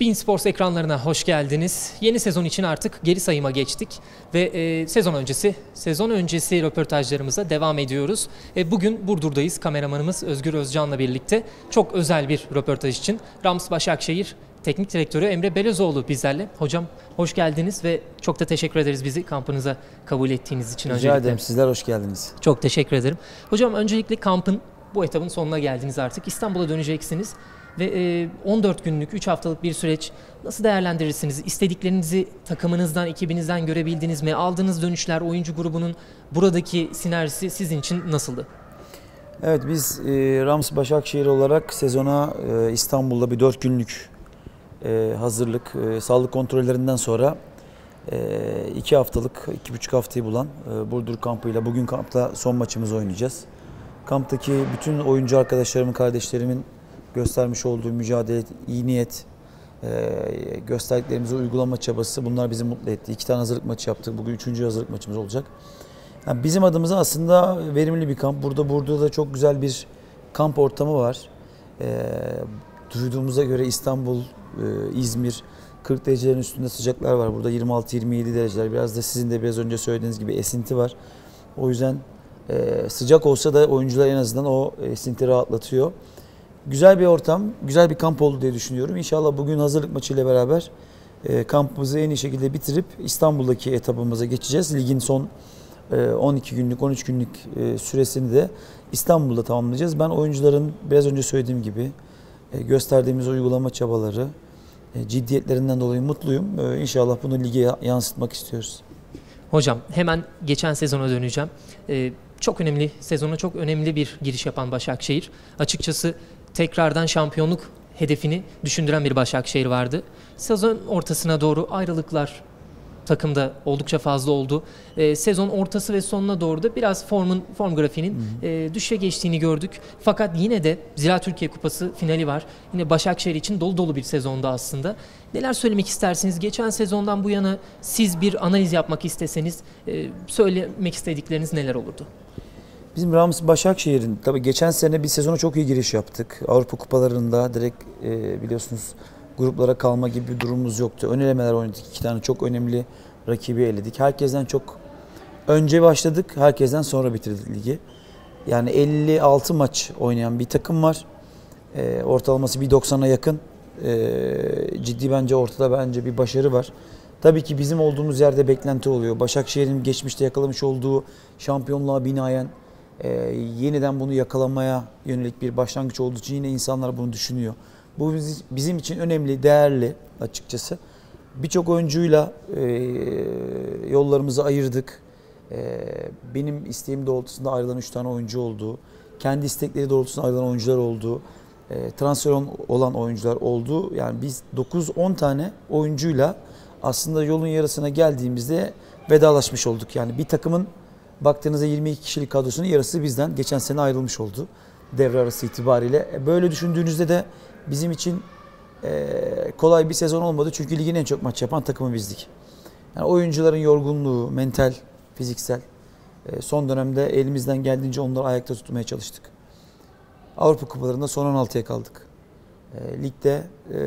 beIN Sports ekranlarına hoş geldiniz. Yeni sezon için artık geri sayıma geçtik ve sezon öncesi röportajlarımıza devam ediyoruz. Bugün Burdur'dayız. Kameramanımız Özgür Özcan'la birlikte çok özel bir röportaj için Rams Başakşehir Teknik Direktörü Emre Belözoğlu bizlerle. Hocam hoş geldiniz ve çok da teşekkür ederiz bizi kampınıza kabul ettiğiniz için. Rica ederim, sizler hoş geldiniz. Çok teşekkür ederim. Hocam öncelikle kampın bu etabın sonuna geldiniz artık. İstanbul'a döneceksiniz. Ve 14 günlük, 3 haftalık bir süreç nasıl değerlendirirsiniz? İstediklerinizi takımınızdan, ekibinizden görebildiniz mi? Aldığınız dönüşler, oyuncu grubunun buradaki sinerjisi sizin için nasıldı? Evet, biz Rams Başakşehir olarak sezona İstanbul'da bir 4 günlük hazırlık, sağlık kontrollerinden sonra 2 haftalık, 2,5 haftayı bulan Burdur kampıyla bugün kampta son maçımızı oynayacağız. Kamptaki bütün oyuncu arkadaşlarımın, kardeşlerimin göstermiş olduğu mücadele, iyi niyet, gösterdiklerimizi uygulama çabası, bunlar bizi mutlu etti. 2 tane hazırlık maçı yaptık. Bugün 3. hazırlık maçımız olacak. Yani bizim adımıza aslında verimli bir kamp. Burada da çok güzel bir kamp ortamı var. Duyduğumuza göre İstanbul, İzmir 40 derecelerin üstünde sıcaklar var. Burada 26-27 dereceler. Biraz da sizin de biraz önce söylediğiniz gibi esinti var. O yüzden sıcak olsa da oyuncular en azından o esinti rahatlatıyor. Güzel bir ortam, güzel bir kamp oldu diye düşünüyorum. İnşallah bugün hazırlık maçıyla beraber kampımızı en iyi şekilde bitirip İstanbul'daki etapımıza geçeceğiz. Ligin son 12 günlük, 13 günlük süresini de İstanbul'da tamamlayacağız. Ben oyuncuların biraz önce söylediğim gibi gösterdiğimiz uygulama çabaları, ciddiyetlerinden dolayı mutluyum. İnşallah bunu lige yansıtmak istiyoruz. Hocam hemen geçen sezona döneceğim. Çok önemli, sezona çok önemli bir giriş yapan Başakşehir. Açıkçası tekrardan şampiyonluk hedefini düşündüren bir Başakşehir vardı. Sezon ortasına doğru ayrılıklar takımda oldukça fazla oldu. Sezon ortası ve sonuna doğru da biraz form grafiğinin düşüşe geçtiğini gördük. Fakat yine de Ziraat Türkiye Kupası finali var. Yine Başakşehir için dolu dolu bir sezonda aslında. Neler söylemek istersiniz? Geçen sezondan bu yana siz bir analiz yapmak isteseniz söylemek istedikleriniz neler olurdu? Bizim Rams Başakşehir'in tabii geçen sene bir sezona çok iyi giriş yaptık. Avrupa kupalarında direkt biliyorsunuz gruplara kalma gibi bir durumumuz yoktu. Ön elemeler oynadık. 2 tane çok önemli rakibi eledik. Herkesten çok önce başladık. Herkesten sonra bitirdik ligi. Yani 56 maç oynayan bir takım var. Ortalaması 1.90'a yakın. Ciddi ortada bir başarı var. Tabii ki bizim olduğumuz yerde beklenti oluyor. Başakşehir'in geçmişte yakalamış olduğu şampiyonluğa binaen yeniden bunu yakalamaya yönelik bir başlangıç olduğu için yine insanlar bunu düşünüyor. Bu bizim için önemli, değerli açıkçası. Birçok oyuncuyla yollarımızı ayırdık. Benim isteğim doğrultusunda ayrılan 3 tane oyuncu oldu. Kendi istekleri doğrultusunda ayrılan oyuncular oldu. Transfer olan oyuncular oldu. Yani biz 9-10 tane oyuncuyla aslında yolun yarısına geldiğimizde vedalaşmış olduk. Yani bir takımın baktığınızda 22 kişilik kadrosunun yarısı bizden geçen sene ayrılmış oldu. Devre arası itibariyle. Böyle düşündüğünüzde de bizim için kolay bir sezon olmadı. Çünkü ligin en çok maç yapan takımı bizdik. Yani oyuncuların yorgunluğu, mental, fiziksel son dönemde elimizden geldiğince onları ayakta tutmaya çalıştık. Avrupa kupalarında son 16'ya kaldık. Ligde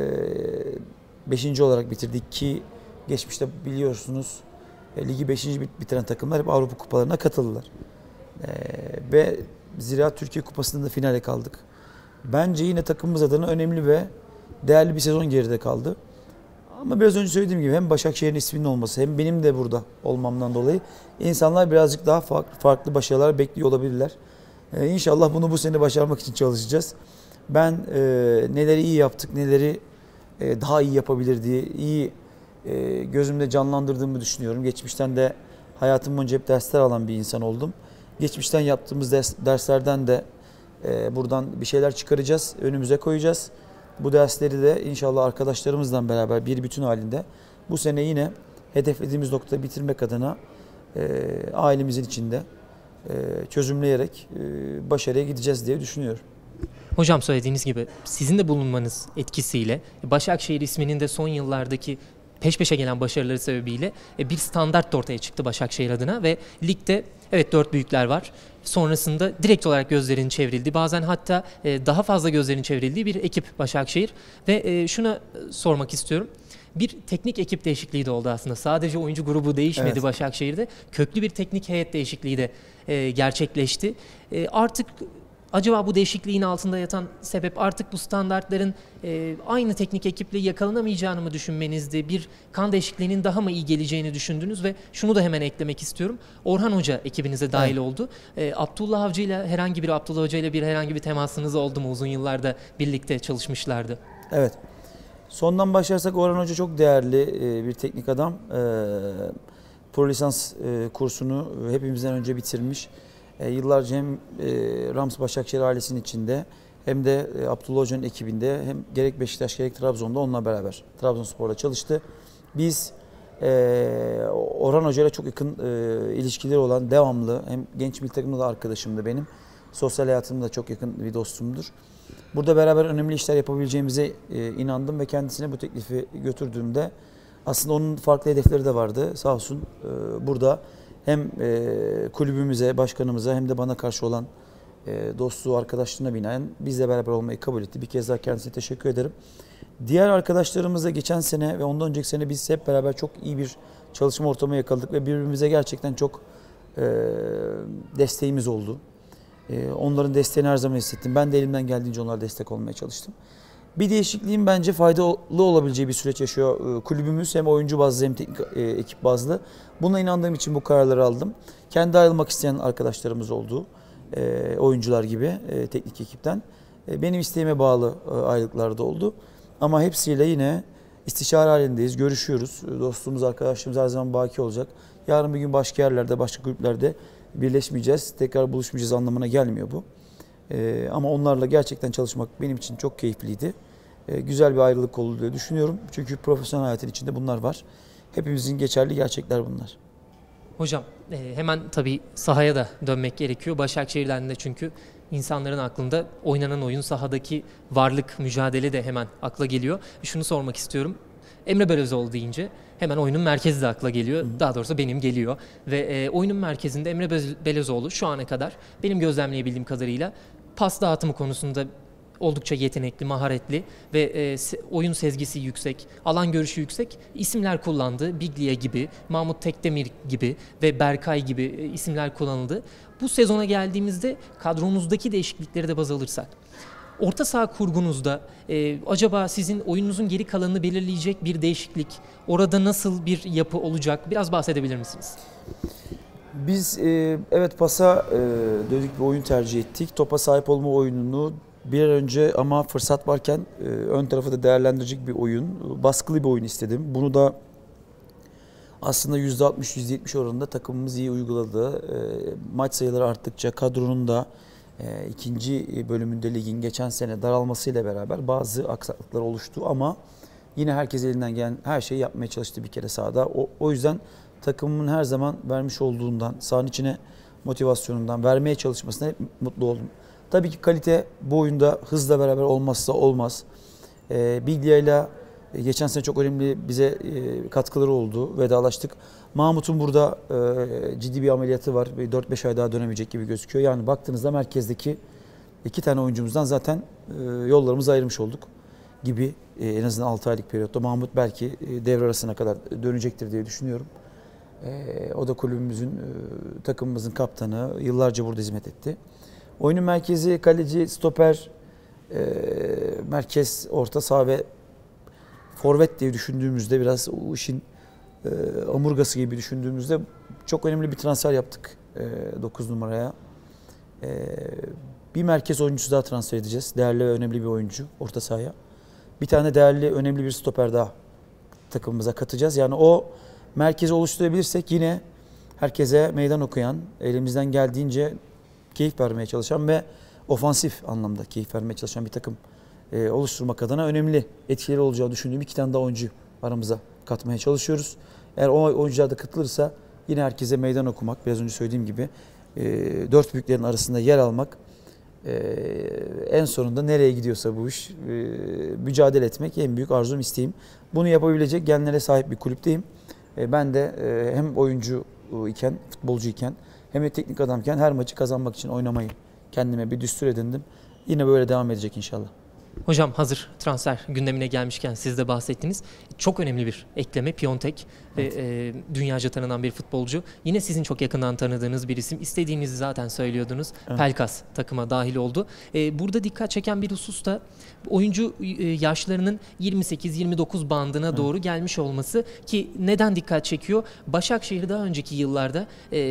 5. olarak bitirdik ki geçmişte biliyorsunuz ligi 5. bitiren takımlar hep Avrupa kupalarına katıldılar. Ve Ziraat Türkiye Kupası'nda da finale kaldık. Bence yine takımımız adına önemli ve değerli bir sezon geride kaldı. Ama biraz önce söylediğim gibi hem Başakşehir'in isminin olması hem benim de burada olmamdan dolayı insanlar birazcık daha farklı başarılar bekliyor olabilirler. İnşallah bunu bu sene başarmak için çalışacağız. Ben neleri iyi yaptık, neleri daha iyi yapabilir diye gözümde canlandırdığımı düşünüyorum. Geçmişten de hayatım boyunca hep dersler alan bir insan oldum. Geçmişten yaptığımız derslerden de buradan bir şeyler çıkaracağız, önümüze koyacağız. Bu dersleri de inşallah arkadaşlarımızla beraber bir bütün halinde bu sene yine hedeflediğimiz noktada bitirmek adına ailemizin içinde çözümleyerek başarıya gideceğiz diye düşünüyorum. Hocam söylediğiniz gibi sizin de bulunmanız etkisiyle Başakşehir isminin de son yıllardaki peş peşe gelen başarıları sebebiyle bir standart da ortaya çıktı Başakşehir adına ve ligde evet 4 büyükler var. Sonrasında direkt olarak gözlerin çevrildi. Bazen hatta daha fazla gözlerin çevrildiği bir ekip Başakşehir ve şuna sormak istiyorum. Bir teknik ekip değişikliği de oldu aslında. Sadece oyuncu grubu değişmedi, evet. Başakşehir'de. Köklü bir teknik heyet değişikliği de gerçekleşti. Artık acaba bu değişikliğin altında yatan sebep artık bu standartların aynı teknik ekiple yakalanamayacağını mı düşünmenizdi? Bir kan değişikliğinin daha mı iyi geleceğini düşündünüz ve şunu da hemen eklemek istiyorum. Orhan Hoca ekibinize dahil, evet. oldu. Abdullah Hoca ile herhangi bir temasınız oldu mu? Uzun yıllarda birlikte çalışmışlardı. Evet. Sondan başlarsak Orhan Hoca çok değerli bir teknik adam. Pro lisans kursunu hepimizden önce bitirmiş. Yıllarca hem Rams Başakşehir ailesinin içinde hem de Abdullah Hoca'nın ekibinde hem gerek Beşiktaş gerek Trabzon'da onunla beraber Trabzonspor'la çalıştı. Biz Orhan Hoca ile çok yakın ilişkileri olan, devamlı, hem genç milli takımda da arkadaşımdı benim. Sosyal hayatımda da çok yakın bir dostumdur. Burada beraber önemli işler yapabileceğimize inandım ve kendisine bu teklifi götürdüğümde aslında onun farklı hedefleri de vardı. Sağ olsun burada hem kulübümüze, başkanımıza hem de bana karşı olan dostluğu, arkadaşlığına binaen bizle beraber olmayı kabul etti. Bir kez daha kendisine teşekkür ederim. Diğer arkadaşlarımızla geçen sene ve ondan önceki sene biz hep beraber çok iyi bir çalışma ortamı yakaladık ve birbirimize gerçekten çok desteğimiz oldu. Onların desteğini her zaman hissettim. Ben de elimden geldiğince onlara destek olmaya çalıştım. Bir değişikliğin bence faydalı olabileceği bir süreç yaşıyor kulübümüz. Hem oyuncu bazlı hem teknik ekip bazlı. Buna inandığım için bu kararları aldım. Kendi ayrılmak isteyen arkadaşlarımız oldu. Oyuncular gibi teknik ekipten. Benim isteğime bağlı ayrılıklar da oldu. Ama hepsiyle yine istişare halindeyiz, görüşüyoruz. Dostluğumuz, arkadaşlığımız her zaman baki olacak. Yarın bir gün başka yerlerde, başka kulüplerde birleşmeyeceğiz. Tekrar buluşmayacağız anlamına gelmiyor bu. Ama onlarla gerçekten çalışmak benim için çok keyifliydi. Güzel bir ayrılık oldu diye düşünüyorum. Çünkü profesyonel hayatın içinde bunlar var. Hepimizin geçerli gerçekler bunlar. Hocam hemen tabii sahaya da dönmek gerekiyor. Başakşehir'den de çünkü insanların aklında oynanan oyun, sahadaki varlık, mücadele de hemen akla geliyor. Şunu sormak istiyorum. Emre Belözoğlu deyince hemen oyunun merkezi de akla geliyor. Hı. Daha doğrusu benim geliyor. Ve oyunun merkezinde Emre Belözoğlu şu ana kadar benim gözlemleyebildiğim kadarıyla pas dağıtımı konusunda oldukça yetenekli, maharetli ve oyun sezgisi yüksek, alan görüşü yüksek isimler kullandı. Biglia gibi, Mahmut Tekdemir gibi ve Berkay gibi isimler kullanıldı. Bu sezona geldiğimizde kadronuzdaki değişiklikleri de baz alırsak, orta saha kurgunuzda acaba sizin oyununuzun geri kalanını belirleyecek bir değişiklik, orada nasıl bir yapı olacak? Biraz bahsedebilir misiniz? Biz evet pasa dönük bir oyun tercih ettik. Topa sahip olma oyununu bir an önce ama fırsat varken ön tarafı da değerlendirecek bir oyun, baskılı bir oyun istedim. Bunu da aslında %60-%70 oranında takımımız iyi uyguladı. Maç sayıları arttıkça kadronun da ikinci bölümünde ligin geçen sene daralmasıyla beraber bazı aksaklıklar oluştu ama yine herkes elinden gelen her şeyi yapmaya çalıştı bir kere sahada. O yüzden takımımın her zaman vermiş olduğundan, sahanın içine motivasyonundan, vermeye çalışmasına hep mutlu oldum. Tabii ki kalite bu oyunda hızla beraber olmazsa olmaz. Biglia ile geçen sene çok önemli bize katkıları oldu. Vedalaştık. Mahmut'un burada ciddi bir ameliyatı var. 4-5 ay daha dönemeyecek gibi gözüküyor. Yani baktığınızda merkezdeki 2 tane oyuncumuzdan zaten yollarımızı ayırmış olduk gibi. En azından 6 aylık periyotta. Mahmut belki devre arasına kadar dönecektir diye düşünüyorum. O da kulübümüzün, takımımızın kaptanı. Yıllarca burada hizmet etti. Oyunun merkezi, kaleci, stoper, merkez, orta saha ve forvet diye düşündüğümüzde biraz o işin omurgası gibi düşündüğümüzde çok önemli bir transfer yaptık 9 numaraya. Bir merkez oyuncusu daha transfer edeceğiz. Değerli ve önemli bir oyuncu orta sahaya. Bir tane değerli, önemli bir stoper daha takımımıza katacağız. Yani o merkezi oluşturabilirsek yine herkese meydan okuyan, elimizden geldiğince keyif vermeye çalışan ve ofansif anlamda keyif vermeye çalışan bir takım oluşturmak adına önemli etkileri olacağı düşündüğüm 2 tane daha oyuncu aramıza katmaya çalışıyoruz. Eğer o oyuncular da katılırsa yine herkese meydan okumak, biraz önce söylediğim gibi 4 büyüklerin arasında yer almak En sonunda nereye gidiyorsa bu iş mücadele etmek en büyük arzum, isteğim. Bunu yapabilecek genlere sahip bir kulüpteyim. Ben de hem oyuncu iken, futbolcu iken hem de teknik adamken her maçı kazanmak için oynamayı kendime bir düstur edindim. Yine böyle devam edecek inşallah. Hocam hazır transfer gündemine gelmişken siz de bahsettiniz. Çok önemli bir ekleme Piontek ve dünyaca tanınan bir futbolcu. Yine sizin çok yakından tanıdığınız bir isim. İstediğinizi zaten söylüyordunuz. Evet. Pelkas takıma dahil oldu. Burada dikkat çeken bir husus da oyuncu yaşlarının 28-29 bandına doğru gelmiş olması, ki neden dikkat çekiyor? Başakşehir daha önceki yıllarda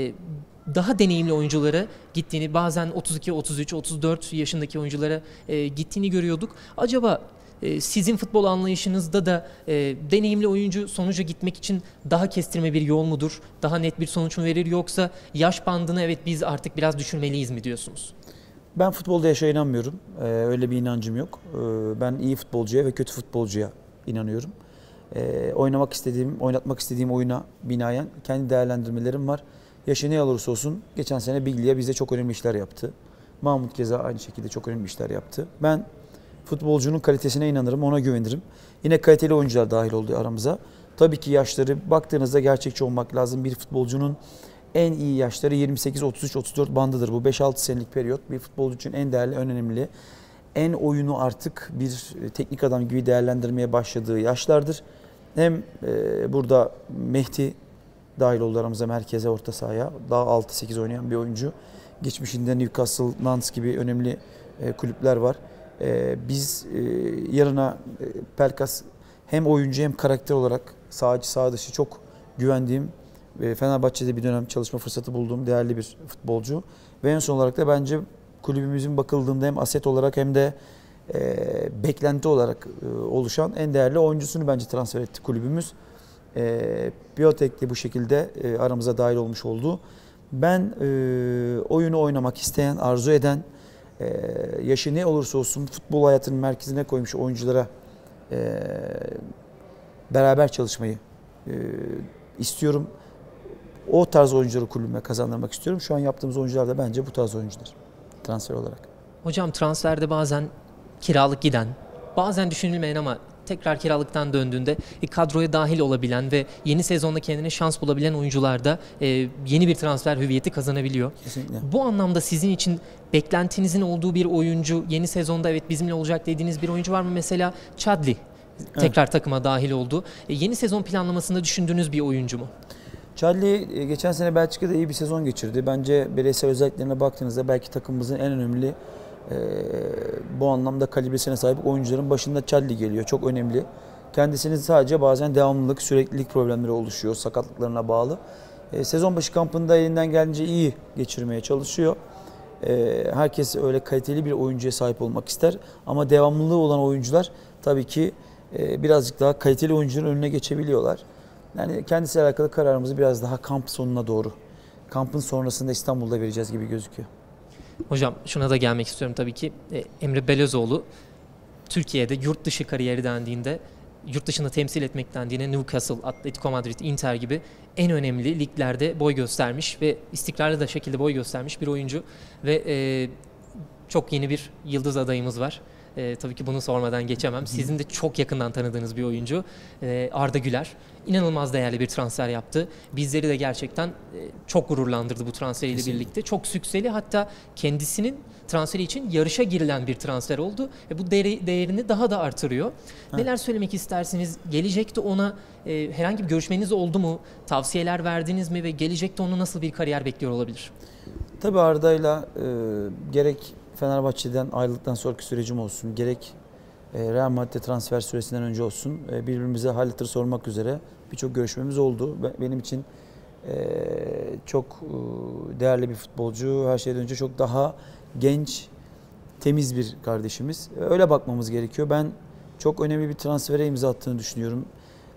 daha deneyimli oyunculara gittiğini, bazen 32, 33, 34 yaşındaki oyunculara gittiğini görüyorduk. Acaba sizin futbol anlayışınızda da deneyimli oyuncu sonuca gitmek için daha kestirme bir yol mudur? Daha net bir sonuç mu verir, yoksa yaş bandını evet biz artık biraz düşürmeliyiz mi diyorsunuz? Ben futbolda yaşa inanmıyorum. Öyle bir inancım yok. Ben iyi futbolcuya ve kötü futbolcuya inanıyorum. Oynamak istediğim, oynatmak istediğim oyuna binaen kendi değerlendirmelerim var. Yaşı ne olursa olsun, geçen sene Biglia bize çok önemli işler yaptı. Mahmut keza aynı şekilde çok önemli işler yaptı. Ben futbolcunun kalitesine inanırım, ona güvenirim. Yine kaliteli oyuncular dahil oldu aramıza. Tabii ki yaşları baktığınızda gerçekçi olmak lazım. Bir futbolcunun en iyi yaşları 28, 33, 34 bandıdır. Bu 5-6 senelik periyot bir futbolcu için en değerli, en önemli. En oyunu artık bir teknik adam gibi değerlendirmeye başladığı yaşlardır. Hem burada Mehdi dahil oldu aramıza, merkeze, orta sahaya. Daha 6-8 oynayan bir oyuncu. Geçmişinde Newcastle, Nantes gibi önemli kulüpler var. Biz yarına Pelkas hem oyuncu hem karakter olarak sağ içi sağ dışı çok güvendiğim, Fenerbahçe'de bir dönem çalışma fırsatı bulduğum değerli bir futbolcu. Ve en son olarak da bence kulübümüzün bakıldığında hem aset olarak hem de beklenti olarak oluşan en değerli oyuncusunu bence transfer etti kulübümüz. Piontek de bu şekilde aramıza dahil olmuş oldu. Ben oyunu oynamak isteyen, arzu eden, yaşı ne olursa olsun futbol hayatının merkezine koymuş oyunculara beraber çalışmayı istiyorum. O tarz oyuncuları kulübüme kazandırmak istiyorum. Şu an yaptığımız oyuncular da bence bu tarz oyuncular transfer olarak. Hocam transferde bazen kiralık giden, bazen düşünülmeyen ama tekrar kiralıktan döndüğünde kadroya dahil olabilen ve yeni sezonda kendine şans bulabilen oyuncular da yeni bir transfer hüviyeti kazanabiliyor. Kesinlikle. Bu anlamda sizin için beklentinizin olduğu bir oyuncu, yeni sezonda evet bizimle olacak dediğiniz bir oyuncu var mı? Mesela Chadli tekrar takıma dahil oldu. Yeni sezon planlamasında düşündüğünüz bir oyuncu mu? Chadli geçen sene Belçika'da iyi bir sezon geçirdi. Bence bireysel özelliklerine baktığınızda belki takımımızın en önemli bu anlamda kalibresine sahip oyuncuların başında Chadli geliyor. Çok önemli. Kendisinin sadece bazen devamlılık, süreklilik problemleri oluşuyor sakatlıklarına bağlı. Sezon başı kampında elinden gelince iyi geçirmeye çalışıyor. Herkes öyle kaliteli bir oyuncuya sahip olmak ister. Ama devamlılığı olan oyuncular tabii ki birazcık daha kaliteli oyuncuların önüne geçebiliyorlar. Yani kendisiyle alakalı kararımızı biraz daha kamp sonuna doğru, kampın sonrasında İstanbul'da vereceğiz gibi gözüküyor. Hocam şuna da gelmek istiyorum tabii ki. Emre Belözoğlu Türkiye'de yurt dışı kariyeri dendiğinde, yurt dışında temsil etmek dendiğinde Newcastle, Atletico Madrid, Inter gibi en önemli liglerde boy göstermiş ve istikrarlı da şekilde boy göstermiş bir oyuncu ve çok yeni bir yıldız adayımız var. Tabii ki bunu sormadan geçemem. Sizin de çok yakından tanıdığınız bir oyuncu Arda Güler. İnanılmaz değerli bir transfer yaptı. Bizleri de gerçekten çok gururlandırdı bu transferiyle birlikte. Çok sükseli, hatta kendisinin transferi için yarışa girilen bir transfer oldu. Bu değerini daha da artırıyor. Ha. Neler söylemek istersiniz? Gelecekte ona herhangi bir görüşmeniz oldu mu? Tavsiyeler verdiniz mi ve gelecekte onu nasıl bir kariyer bekliyor olabilir? Tabii Arda'yla gerek Fenerbahçe'den ayrıldıktan sonraki sürecim olsun, gerek Real Madrid'de transfer süresinden önce olsun birbirimize hal hatır sormak üzere birçok görüşmemiz oldu. Benim için çok değerli bir futbolcu, her şeyden önce çok daha genç, temiz bir kardeşimiz. Öyle bakmamız gerekiyor. Ben çok önemli bir transfere imza attığını düşünüyorum.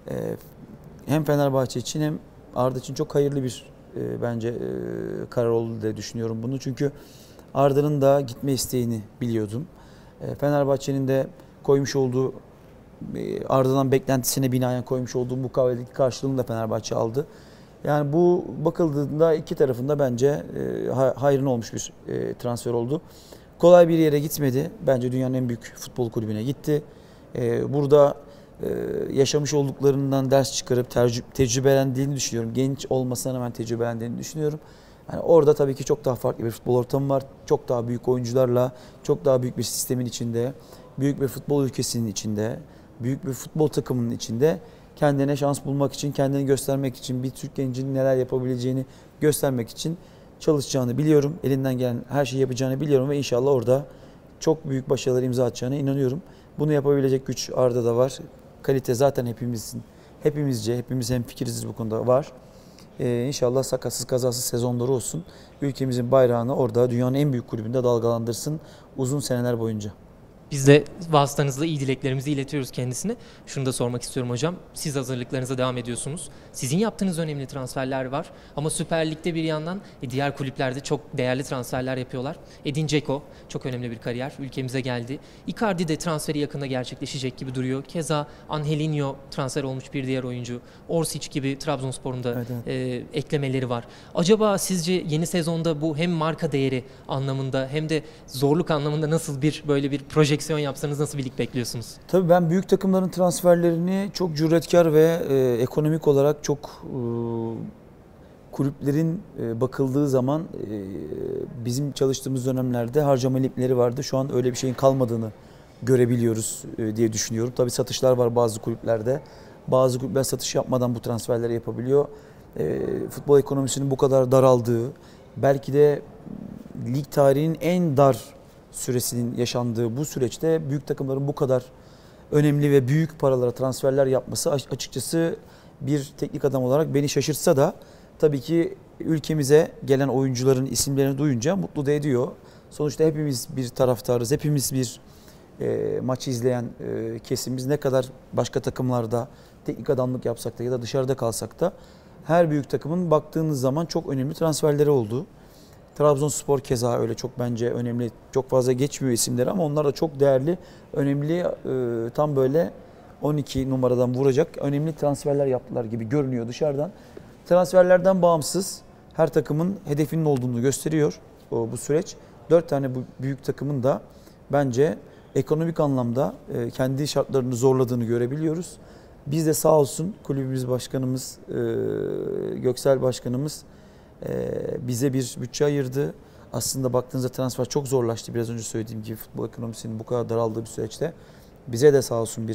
Hem Fenerbahçe için hem Arda için çok hayırlı bir bence karar oldu diye düşünüyorum bunu. Çünkü Arda'nın da gitme isteğini biliyordum. Fenerbahçe'nin de koymuş olduğu, Arda'dan beklentisine binaen koymuş olduğu mukaveledeki karşılığını da Fenerbahçe aldı. Yani bu bakıldığında iki tarafında bence hayrına olmuş bir transfer oldu. Kolay bir yere gitmedi. Bence dünyanın en büyük futbol kulübüne gitti. Burada yaşamış olduklarından ders çıkarıp tecrübelendiğini düşünüyorum. Genç olmasına rağmen tecrübelendiğini düşünüyorum. Yani orada tabii ki çok daha farklı bir futbol ortamı var. Çok daha büyük oyuncularla, çok daha büyük bir sistemin içinde, büyük bir futbol ülkesinin içinde, büyük bir futbol takımının içinde kendine şans bulmak için, kendini göstermek için, bir Türk gencinin neler yapabileceğini göstermek için çalışacağını biliyorum. Elinden gelen her şeyi yapacağını biliyorum ve inşallah orada çok büyük başarılar imza atacağına inanıyorum. Bunu yapabilecek güç Arda'da var. Kalite zaten hepimiz hemfikiriz bu konuda var. İnşallah sakatsız kazasız sezonları olsun. Ülkemizin bayrağını orada dünyanın en büyük kulübünde dalgalandırsın uzun seneler boyunca. Biz de vasıtanızla iyi dileklerimizi iletiyoruz kendisine. Şunu da sormak istiyorum hocam. Siz hazırlıklarınıza devam ediyorsunuz. Sizin yaptığınız önemli transferler var. Ama Süper Lig'de bir yandan diğer kulüplerde çok değerli transferler yapıyorlar. Edin Dzeko çok önemli bir kariyer. Ülkemize geldi. Icardi de transferi yakında gerçekleşecek gibi duruyor. Keza Angelinho transfer olmuş bir diğer oyuncu. Orsic gibi Trabzonspor'un da eklemeleri var. Acaba sizce yeni sezonda bu hem marka değeri anlamında hem de zorluk anlamında nasıl böyle bir proje yapsanız nasıl bir lig bekliyorsunuz? Tabii ben büyük takımların transferlerini çok cüretkar ve ekonomik olarak çok kulüplerin bakıldığı zaman bizim çalıştığımız dönemlerde harcama limitleri vardı. Şu an öyle bir şeyin kalmadığını görebiliyoruz diye düşünüyorum. Tabii satışlar var bazı kulüplerde. Bazı kulüpler satış yapmadan bu transferleri yapabiliyor. Futbol ekonomisinin bu kadar daraldığı, belki de lig tarihinin en dar süresinin yaşandığı bu süreçte büyük takımların bu kadar önemli ve büyük paralara transferler yapması açıkçası bir teknik adam olarak beni şaşırtsa da tabii ki ülkemize gelen oyuncuların isimlerini duyunca mutlu da ediyor. Sonuçta hepimiz bir taraftarız, hepimiz bir maçı izleyen kesimiz. Ne kadar başka takımlarda teknik adamlık yapsak da ya da dışarıda kalsak da her büyük takımın baktığınız zaman çok önemli transferleri oldu. Trabzonspor keza öyle çok bence önemli, çok fazla geçmiyor isimleri ama onlar da çok değerli, önemli, tam böyle 12 numaradan vuracak önemli transferler yaptılar gibi görünüyor dışarıdan. Transferlerden bağımsız her takımın hedefinin olduğunu gösteriyor bu süreç. 4 tane bu büyük takımın da bence ekonomik anlamda kendi şartlarını zorladığını görebiliyoruz. Biz de sağ olsun kulübümüz başkanımız, Göksel Başkanımız bize bir bütçe ayırdı. Aslında baktığınızda transfer çok zorlaştı. Biraz önce söylediğim gibi futbol ekonomisinin bu kadar daraldığı bir süreçte bize de sağ olsun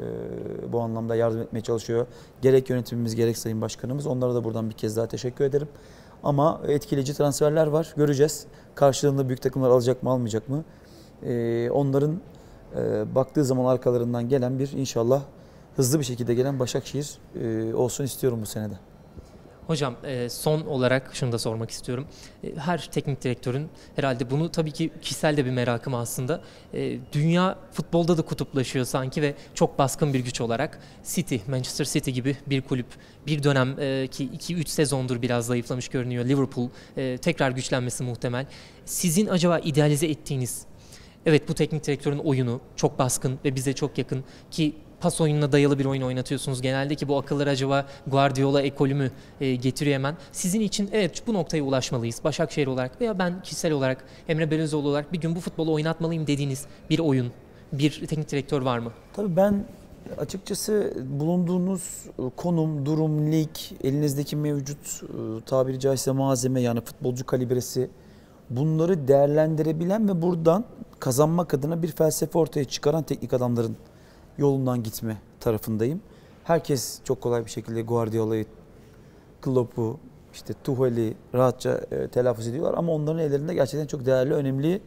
bu anlamda yardım etmeye çalışıyor. Gerek yönetimimiz gerek Sayın Başkanımız. Onlara da buradan bir kez daha teşekkür ederim. Ama etkileyici transferler var. Göreceğiz. Karşılığında büyük takımlar alacak mı almayacak mı? Onların baktığı zaman arkalarından gelen bir inşallah hızlı bir şekilde gelen Başakşehir olsun istiyorum bu senede. Hocam son olarak şunu da sormak istiyorum. Her teknik direktörün herhalde bunu tabii ki kişisel de bir merakım aslında. Dünya futbolda da kutuplaşıyor sanki ve çok baskın bir güç olarak Manchester City gibi bir kulüp bir dönem ki 2-3 sezondur biraz zayıflamış görünüyor. Liverpool tekrar güçlenmesi muhtemel. Sizin acaba idealize ettiğiniz evet bu teknik direktörün oyunu çok baskın ve bize çok yakın ki pas oyununa dayalı bir oyun oynatıyorsunuz genelde ki bu akılları acaba Guardiola ekolü mü getiriyor hemen. Sizin için evet bu noktaya ulaşmalıyız. Başakşehir olarak veya ben kişisel olarak Emre Belözoğlu olarak bir gün bu futbolu oynatmalıyım dediğiniz bir oyun, bir teknik direktör var mı? Tabii ben açıkçası bulunduğunuz konum, durum, lig, elinizdeki mevcut tabiri caizse malzeme yani futbolcu kalibresi bunları değerlendirebilen ve buradan kazanmak adına bir felsefe ortaya çıkaran teknik adamların yolundan gitme tarafındayım. Herkes çok kolay bir şekilde Guardiola'yı, Klopp'u, işte Tuchel'i rahatça telaffuz ediyorlar ama onların ellerinde gerçekten çok değerli, önemli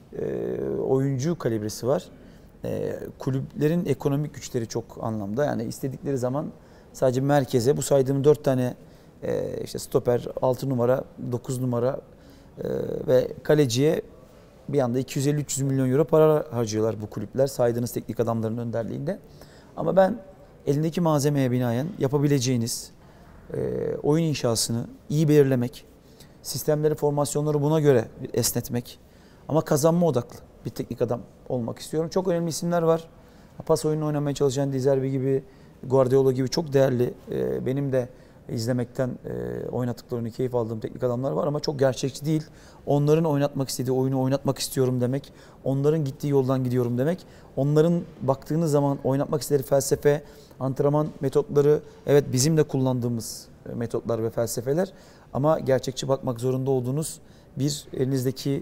oyuncu kalibresi var. Kulüplerin ekonomik güçleri çok anlamda. Yani istedikleri zaman sadece merkeze bu saydığım 4 tane işte stoper, 6 numara, 9 numara ve kaleciye bir anda 250-300 milyon euro para harcıyorlar bu kulüpler saydığınız teknik adamların önderliğinde. Ama ben elindeki malzemeye binaen yapabileceğiniz oyun inşasını iyi belirlemek, sistemleri, formasyonları buna göre esnetmek ama kazanma odaklı bir teknik adam olmak istiyorum. Çok önemli isimler var. Pas oyunu oynamaya çalışan De Zerbi gibi, Guardiola gibi çok değerli, benim de izlemekten oynattıklarını keyif aldığım teknik adamlar var ama çok gerçekçi değil. Onların oynatmak istediği oyunu oynatmak istiyorum demek, onların gittiği yoldan gidiyorum demek. Onların baktığınız zaman oynatmak istedikleri felsefe, antrenman metotları, evet bizim de kullandığımız metotlar ve felsefeler ama gerçekçi bakmak zorunda olduğunuz bir elinizdeki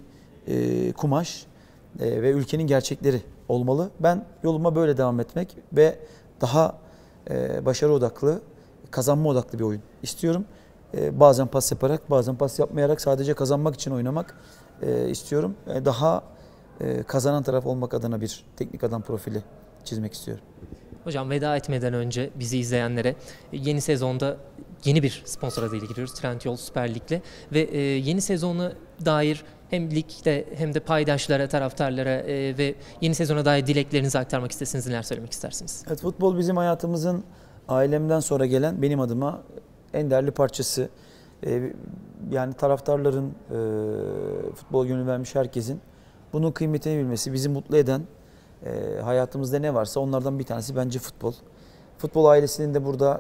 kumaş ve ülkenin gerçekleri olmalı. Ben yoluma böyle devam etmek ve daha başarı odaklı, kazanma odaklı bir oyun istiyorum. Bazen pas yaparak, bazen pas yapmayarak sadece kazanmak için oynamak istiyorum. Daha kazanan taraf olmak adına bir teknik adam profili çizmek istiyorum. Hocam veda etmeden önce bizi izleyenlere yeni sezonda yeni bir sponsor adıyla giriyoruz. Trendyol Süper Lig'le ve yeni sezona dair hem ligde hem de paydaşlara, taraftarlara ve yeni sezona dair dileklerinizi aktarmak istesiniz, neler söylemek istersiniz? Evet, futbol bizim hayatımızın ailemden sonra gelen benim adıma en değerli parçası. Yani taraftarların, futbol gönül vermiş herkesin bunun kıymetini bilmesi, bizi mutlu eden, hayatımızda ne varsa onlardan bir tanesi bence futbol. Futbol ailesinin de burada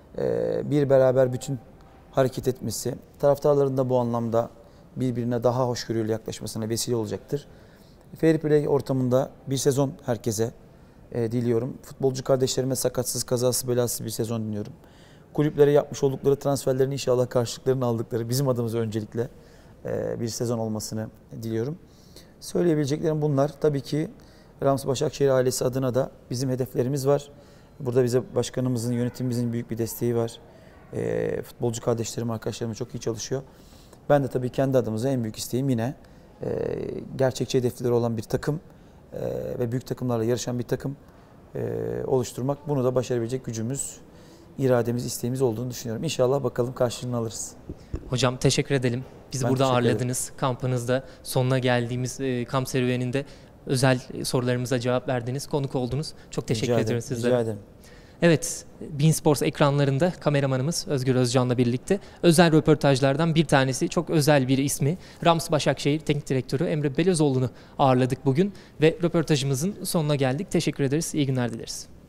bir beraber bütün hareket etmesi, taraftarların da bu anlamda birbirine daha hoşgörüyle yaklaşmasına vesile olacaktır. Fair play ortamında bir sezon herkese diliyorum. Futbolcu kardeşlerime sakatsız, kazasız, belasız bir sezon diliyorum. Kulüplere yapmış oldukları transferlerin inşallah karşılıklarını aldıkları bizim adımıza öncelikle bir sezon olmasını diliyorum. Söyleyebileceklerim bunlar. Tabii ki Rams Başakşehir ailesi adına da bizim hedeflerimiz var. Burada bize başkanımızın, yönetimimizin büyük bir desteği var. Futbolcu kardeşlerim, arkadaşlarım çok iyi çalışıyor. Ben de tabii kendi adımıza en büyük isteğim yine gerçekçi hedefleri olan bir takım ve büyük takımlarla yarışan bir takım oluşturmak. Bunu da başarabilecek gücümüz, irademiz, isteğimiz olduğunu düşünüyorum. İnşallah bakalım karşılığını alırız. Hocam teşekkür edelim. Bizi burada ağırladınız. Kampınızda sonuna geldiğimiz kamp serüveninde özel sorularımıza cevap verdiniz. Konuk oldunuz. Çok teşekkür ediyorum sizlere. Rica ederim. Evet, beIN Sports ekranlarında kameramanımız Özgür Özcan'la birlikte özel röportajlardan bir tanesi, çok özel bir ismi, Rams Başakşehir Teknik Direktörü Emre Belözoğlu'nu ağırladık bugün ve röportajımızın sonuna geldik. Teşekkür ederiz, iyi günler dileriz.